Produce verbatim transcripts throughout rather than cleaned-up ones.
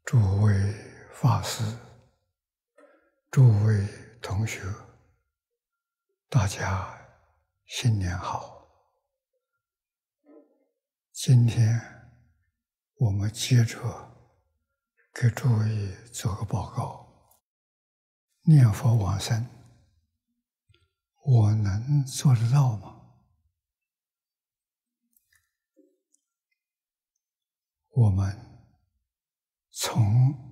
诸位法师、诸位同学，大家新年好！今天我们接着给诸位做个报告。念佛往生，我能做得到吗？我们从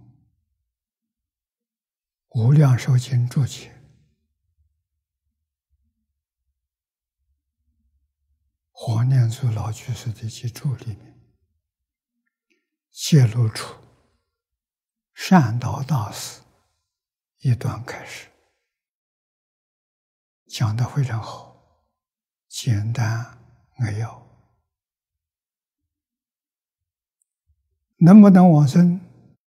《无量寿经》注解，黄念祖老居士的记注里面，揭露出善导大师一段开始，讲得非常好，简单扼要。能不能往生，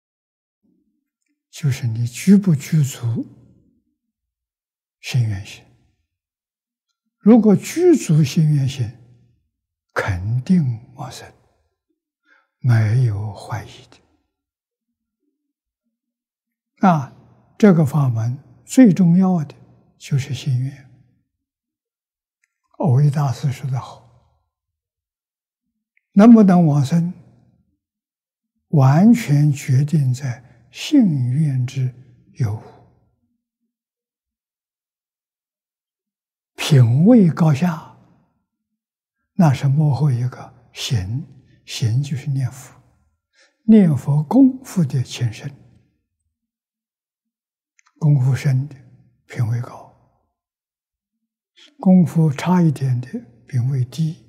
就是你具不具足信愿行。如果具足信愿行，肯定往生，没有怀疑的。那这个法门最重要的就是信愿。藕益大师说得好，能不能往生，完全决定在信愿之有无。品位高下，那是幕后一个行，行就是念佛，念佛功夫的前身。功夫深的品位高，功夫差一点的品位低。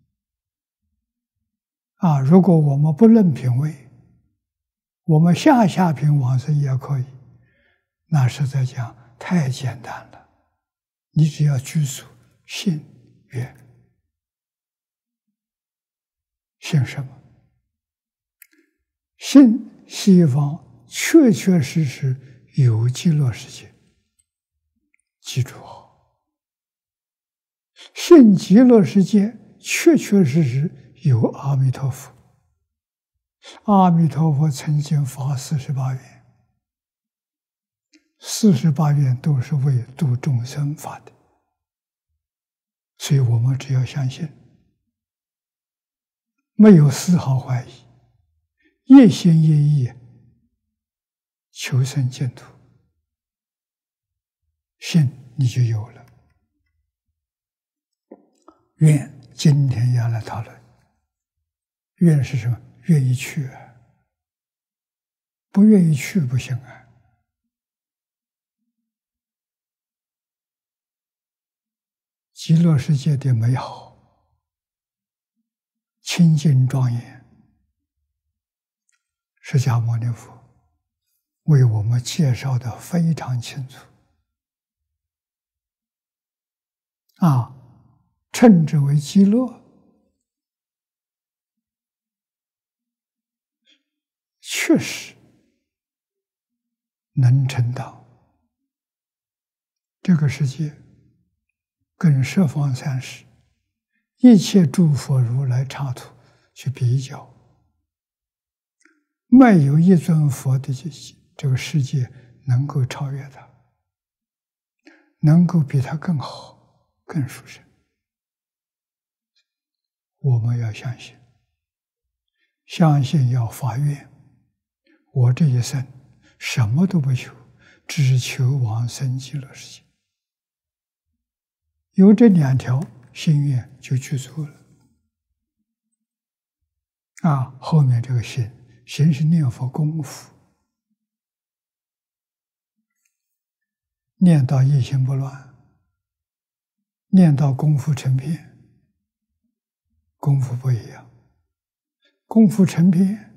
啊，如果我们不论品位，我们下下品往生也可以，那实在讲太简单了。你只要具足信愿。信什么？信西方确确实实有极乐世界，记住好。信极乐世界确确实实有阿弥陀佛。阿弥陀佛曾经发四十八愿，四十八愿都是为度众生发的，所以我们只要相信，没有丝毫怀疑，一心一意求生净土，信你就有了。愿今天要来讨论，愿是什么？愿意去，不愿意去不行啊！极乐世界的美好、清净庄严，释迦牟尼佛为我们介绍的非常清楚啊，称之为极乐。确实能成道。这个世界跟十方三世一切诸佛如来刹土去比较，没有一尊佛的这个世界能够超越它，能够比它更好、更殊胜。我们要相信，相信要发愿。我这一生什么都不求，只求往生极乐世界。有这两条心愿就具足了。啊，后面这个行，行是念佛功夫，念到一心不乱，念到功夫成片，功夫不一样，功夫成片。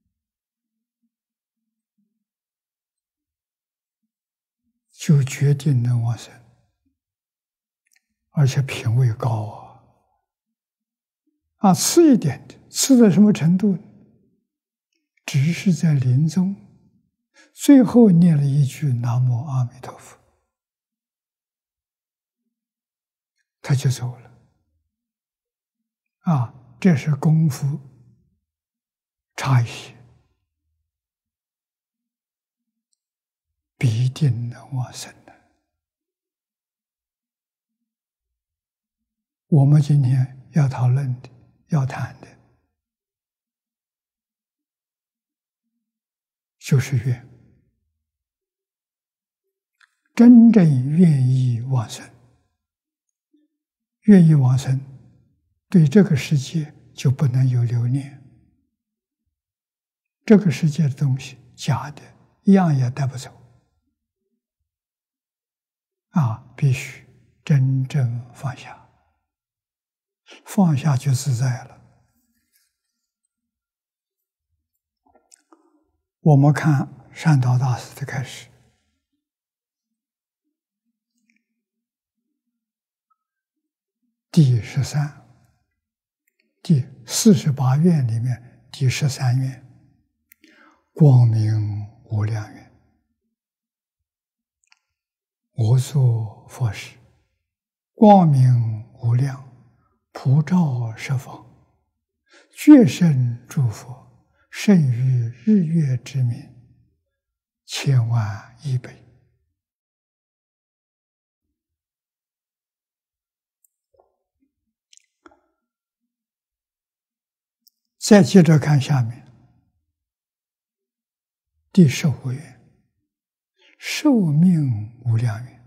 就决定能往生，而且品位高啊！啊，次一点的，次到什么程度呢？只是在临终，最后念了一句“南无阿弥陀佛”，他就走了。啊，这是功夫差一些。 必定能往生的。我们今天要讨论的、要谈的，就是愿，真正愿意往生，愿意往生，对这个世界就不能有留念。这个世界的东西，假的，一样也带不走。啊，必须真正放下，放下就自在了。我们看善导大师的开始，第十三、第四十八愿里面第十三愿，光明无量愿。我作佛时，光明无量，普照十方，觉胜诸佛，胜于日月之明，千万亿倍。再接着看下面，第十五愿，寿命无量愿。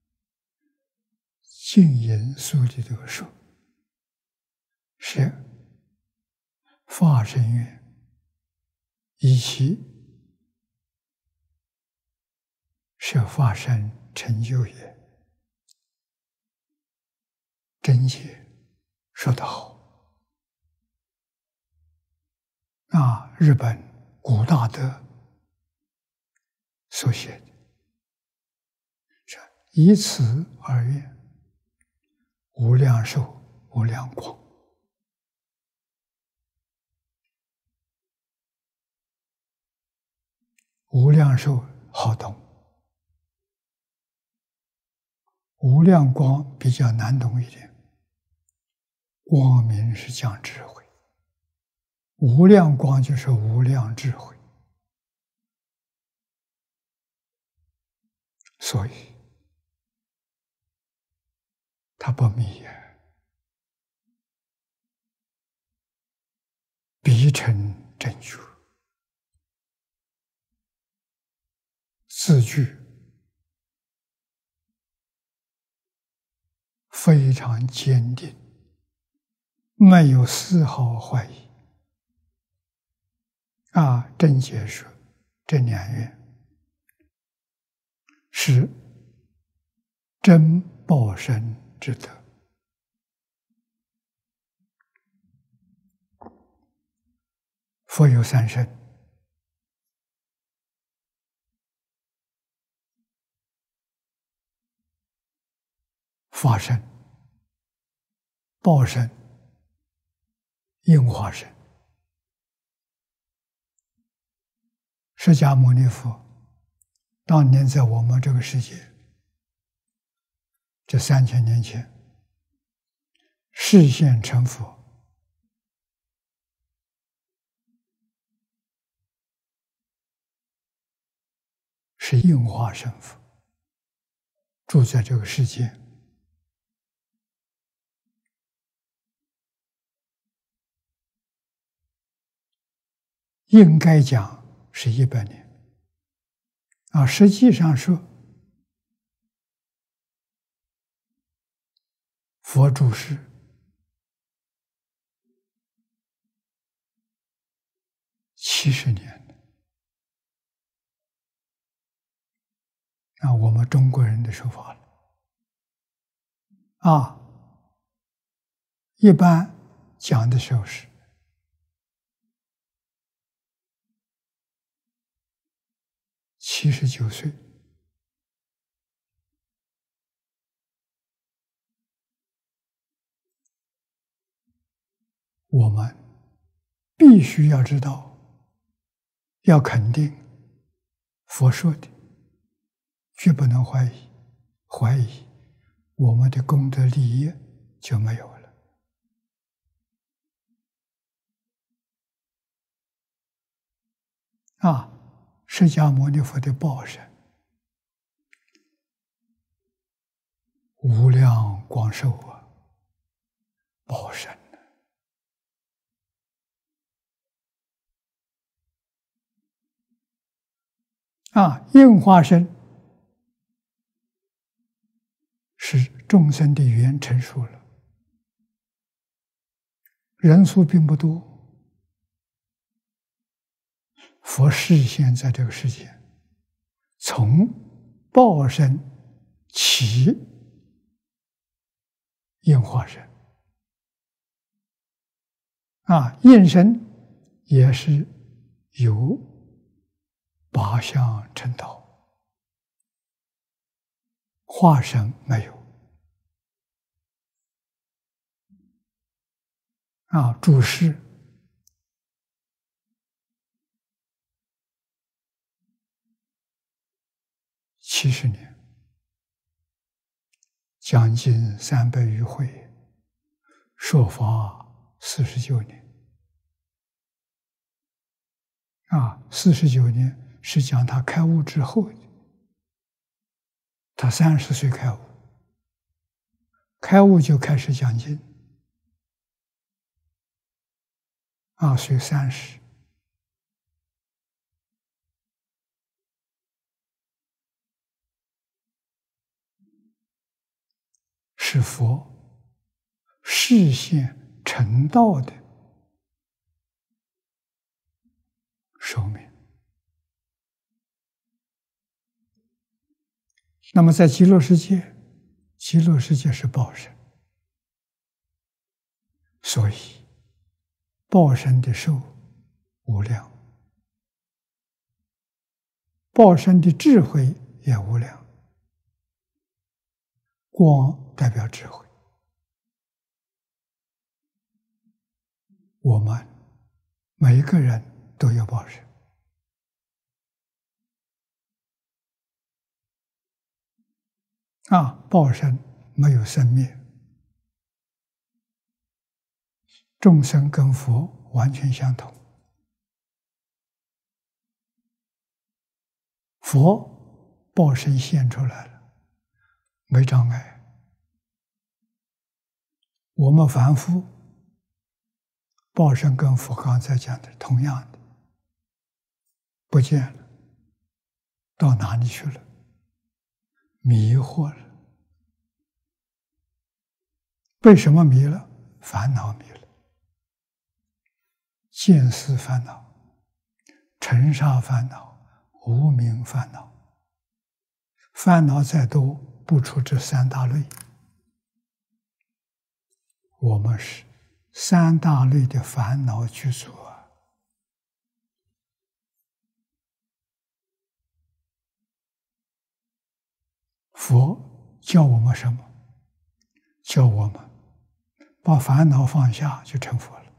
净言书里头说，是法身愿，以其是法身成就也。真解说得好啊！日本古大德所写的，是以此而愿，无量寿，无量光。无量寿好懂，无量光比较难懂一点。光明是讲智慧，无量光就是无量智慧。所以它不密也，必成正觉。字句非常坚定，没有丝毫怀疑。啊，真解说这两愿是真报身之德。佛有三身，法身、报身、应化身。释迦牟尼佛当年在我们这个世界，这三千年前示现成佛，是应化身佛，住在这个世界。应该讲是一百年啊，实际上说，佛住世七十年了啊，我们中国人的说法了啊，一般讲的时候是七十九岁。我们必须要知道，要肯定佛说的，绝不能怀疑。怀疑，我们的功德利益就没有了。啊，释迦牟尼佛的报身无量光寿啊，报身啊，应化身是众生的缘成熟了，人数并不多，佛示现在这个世界，从报身起应化身啊，应身也是有八相成道，化身没有啊。注释七十年，将近三百余会，说法四十九年啊，四十九年是讲他开悟之后的，他三十岁开悟，开悟就开始讲经啊，岁三十。是佛示现成道的寿命。那么在极乐世界，极乐世界是报身，所以报身的寿无量，报身的智慧也无量。光代表智慧，我们每一个人都有报身啊，报身没有生灭，众生跟佛完全相同。佛报身现出来了，没障碍。我们凡夫报身跟佛刚才讲的同样的，不见了，到哪里去了？迷惑了。为什么迷了？烦恼迷了。见思烦恼、尘沙烦恼、无明烦恼，烦恼再多不出这三大类。我们是三大类的烦恼具足啊！佛教我们什么？教我们把烦恼放下，就成佛了。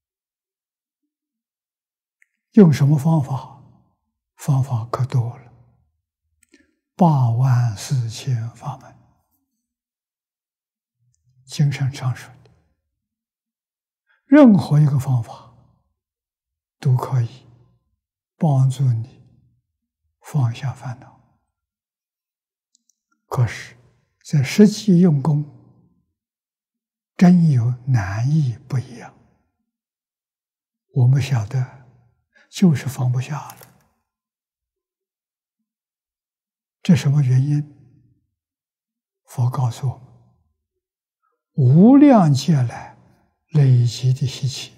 用什么方法？方法可多了，八万四千法门，经上常说的，任何一个方法都可以帮助你放下烦恼。可是，在实际用功，真有难易不一样。我们晓得，就是放不下了。这什么原因？佛告诉我们，无量劫来累积的习气，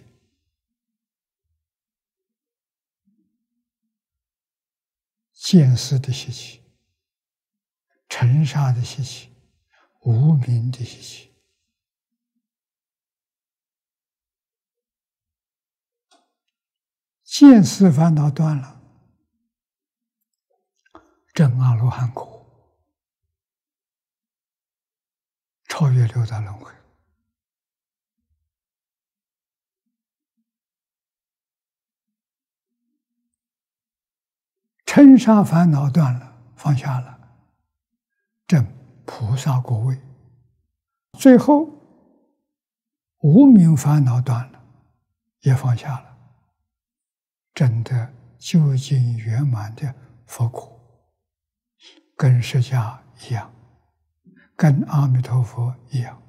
见思的习气，尘沙的习气，无明的习气，见思烦恼断了，证阿罗汉果，超越六道轮回。尘沙烦恼断了，放下了，证菩萨果位。最后无明烦恼断了，也放下了，证得究竟圆满的佛果，跟释迦一样， 跟阿弥陀佛一样，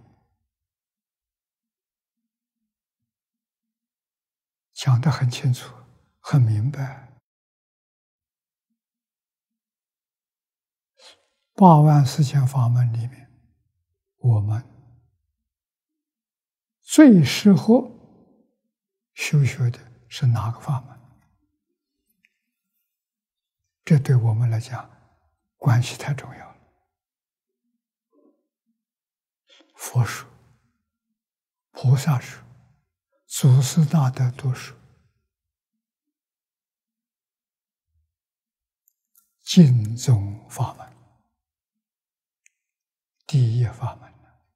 讲得很清楚，很明白。八万四千法门里面，我们最适合修学的是哪个法门？这对我们来讲关系太重要了。佛说、菩萨说、祖师大德都说，净宗法门第一法门，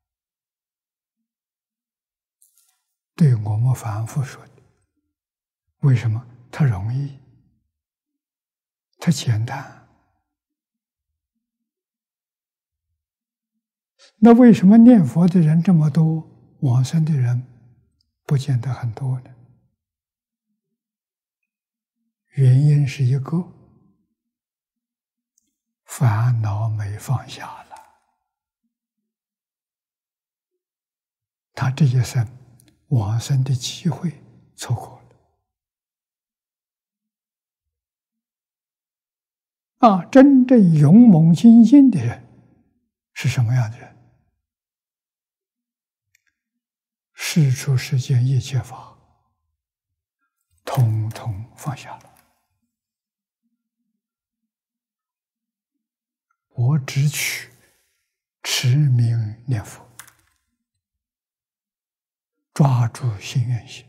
对我们凡夫说的。为什么？它容易，它简单。那为什么念佛的人这么多，往生的人不见得很多呢？原因是一个，烦恼没放下了。他这一生往生的机会错过了。啊，真正勇猛精进的人是什么样的人？世出世间一切法，统统放下了。我只取持名念佛，抓住心愿心，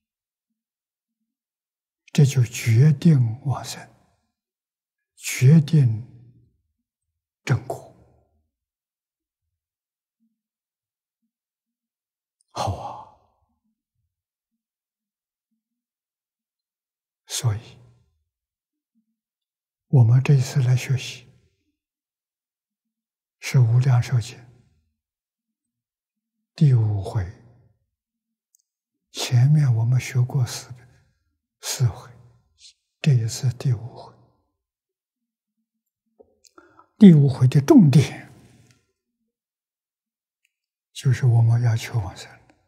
这就决定往生，决定正果。好啊！所以，我们这一次来学习是《无量寿经》第五回。前面我们学过四四回，这一次第五回。第五回的重点就是我们要求往生。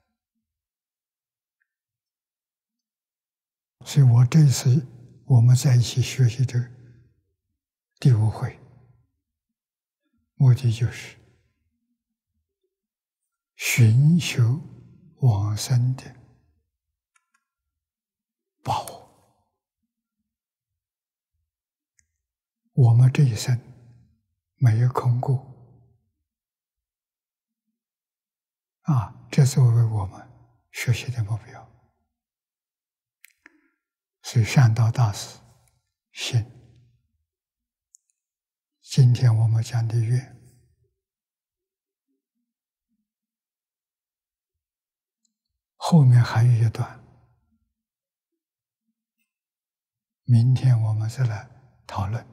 所以我这一次我们在一起学习这个第五回，目的就是寻求往生的把握。我们这一生没有空过啊，这作为我们学习的目标。所以善导大师信，今天我们讲的愿，后面还有一段，明天我们再来讨论。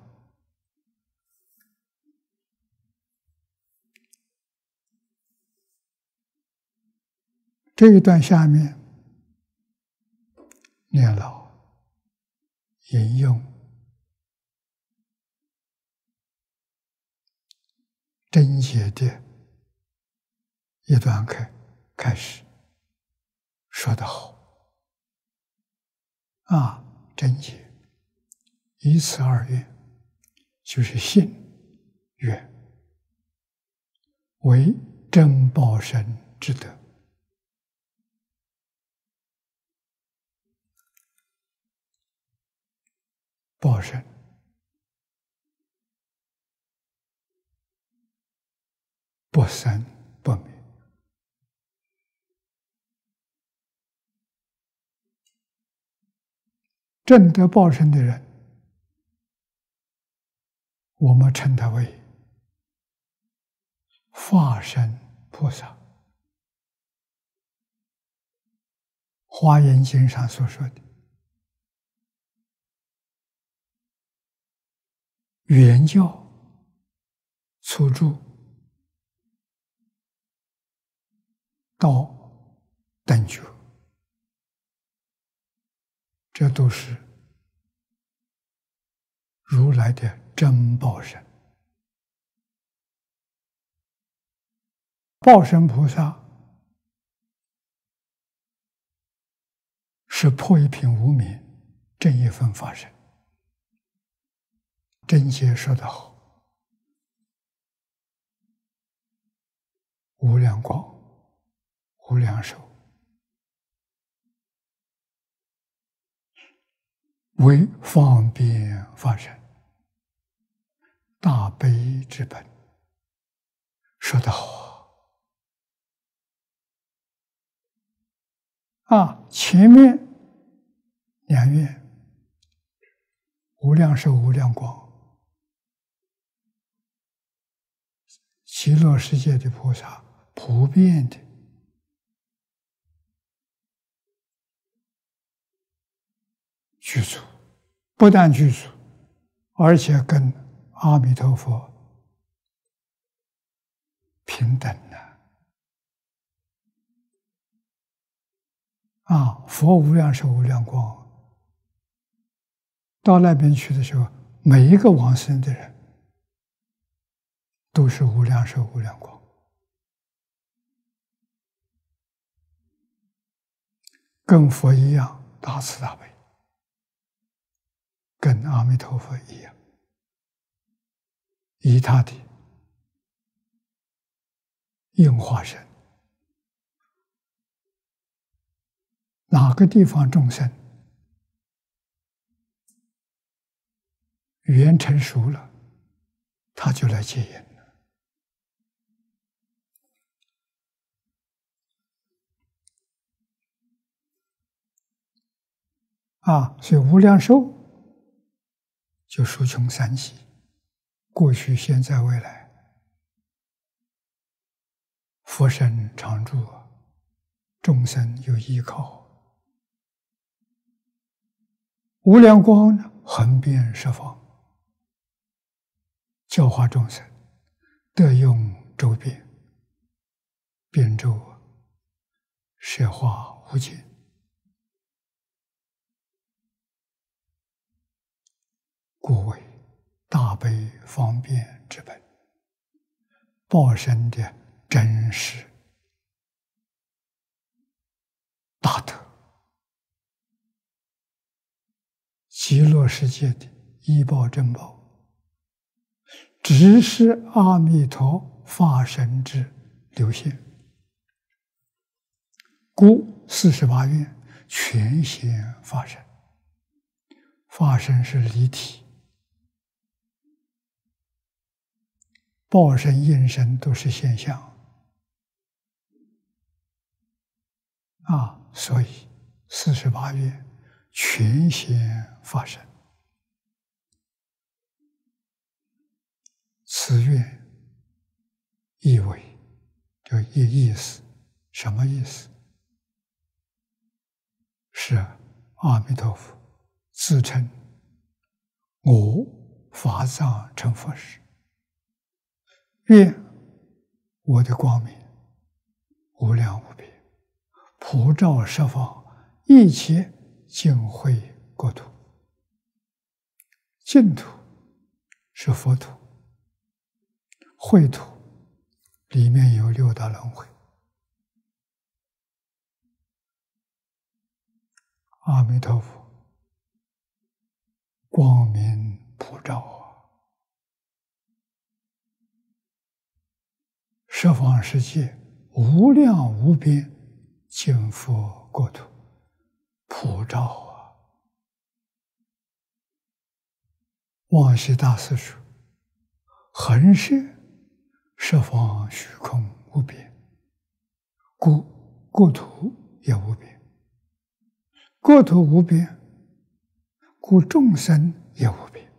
这一段下面，念老引用真解的一段开开始，说得好啊！真解一次二愿，就是信愿为真报身之德。报身不生不灭，证得报身的人，我们称他为化身菩萨。华严经上所说的原教初住到等觉，这都是如来的真报身。 报身菩萨是破一品无明，正一分法身。真解说得好，无量光，无量寿，为方便法身，大悲之本。说得好啊！前面两愿，无量寿、无量光，极乐世界的菩萨普遍的具足，不但具足，而且跟阿弥陀佛平等的啊！佛无量寿无量光，到那边去的时候，每一个往生的人都是无量寿无量光，跟佛一样大慈大悲，跟阿弥陀佛一样，以他的应化身，哪个地方众生语言成熟了，他就来接引了。啊，所以无量寿就属穷三系，过去、现在、未来，佛身常住，众生有依靠。无量光呢，横遍十方，教化众生，得用周遍，遍周摄化无尽。故为大悲方便之本，报身的真实大德，极乐世界的依报珍宝，只是阿弥陀法身之流现。故四十八愿全显法身，法身是离体，报身、应身都是现象啊，所以四十八愿全显法身。此愿意为就意意思，什么意思？是阿弥陀佛自称我法藏成佛时，愿我的光明无量无边，普照十方一切净慧国土。净土是佛土，秽土里面有六道轮回。阿弥陀佛光明普照啊，十方世界无量无边净佛国土普照啊。往昔大师说，恒摄十方虚空无边，故国土也无边。国土无边，故众生也无边。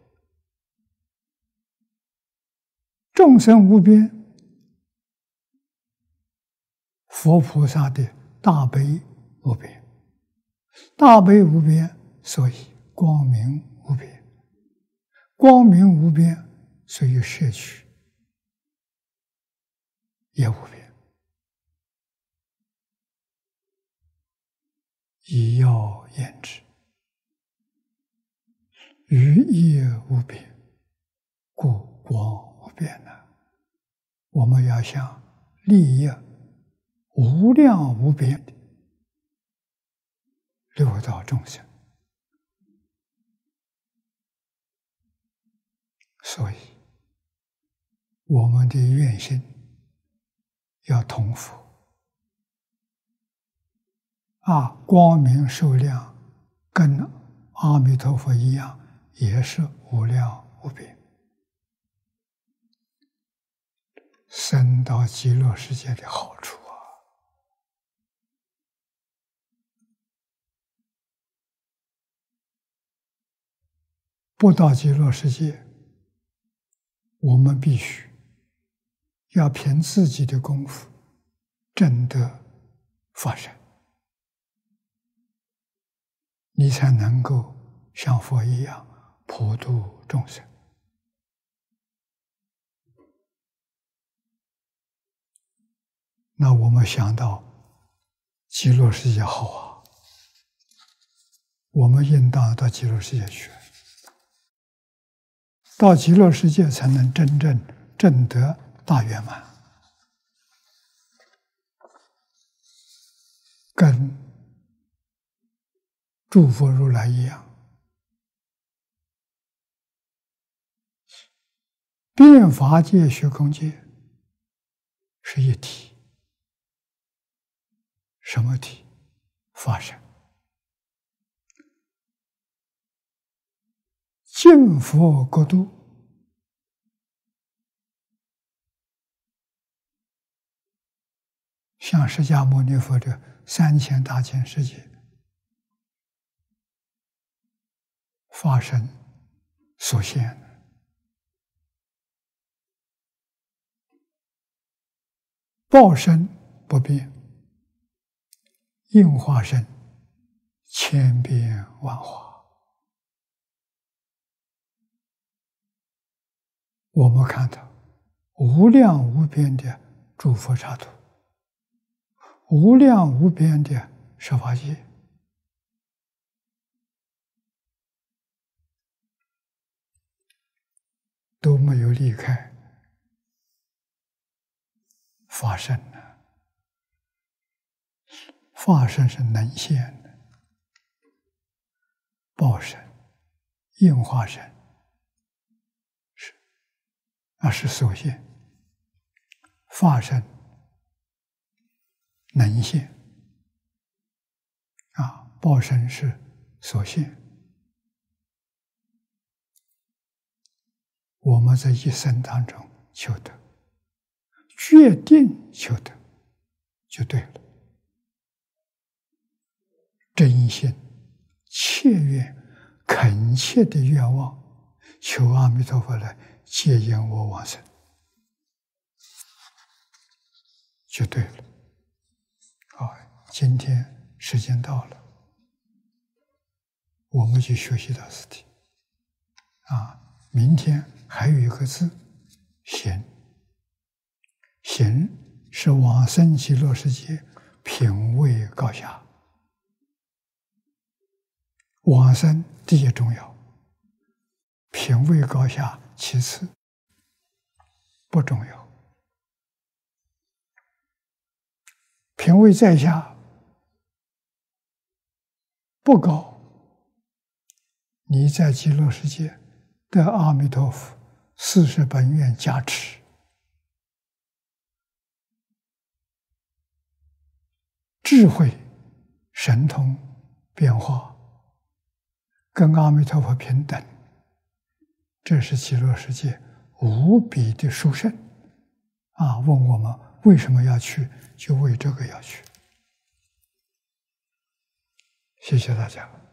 众生无边，佛菩萨的大悲无边，大悲无边，所以光明无边，光明无边，所以摄取也无边。以要言之，于业无边，故光无边呢。我们要想利益无量无边的六道众生。所以，我们的愿心要同佛啊，光明寿量跟阿弥陀佛一样，也是无量无边。生到极乐世界的好处啊！不到极乐世界，我们必须要凭自己的功夫证得法身，你才能够像佛一样普度众生。那我们想到极乐世界好啊，我们应当到极乐世界去，到极乐世界才能真正证得大圆满，跟诸佛如来一样，遍法界虚空界是一体。什么体？法身。净佛国度像释迦牟尼佛的三千大千世界，法身所现，报身不变，应化身千变万化。我们看到无量无边的诸佛刹土，无量无边的十法界，都没有离开法身呢。法身是能现的，报身、应化身是啊是所现，法身能现啊，报身是所现。我们在一生当中求得，决定求得，就对了。真心、切愿、恳切的愿望，求阿弥陀佛来接引我往生，就对了。好，今天时间到了，我们就学习到此地。啊，明天还有一个字，行。行是往生极乐世界品位高下。往生第一重要，品位高下其次，不重要。品位在下不高，你在极乐世界得阿弥陀佛四十本愿加持，智慧、神通、变化跟阿弥陀佛平等，这是极乐世界无比的殊胜啊！问我们为什么要去，就为这个要去。谢谢大家。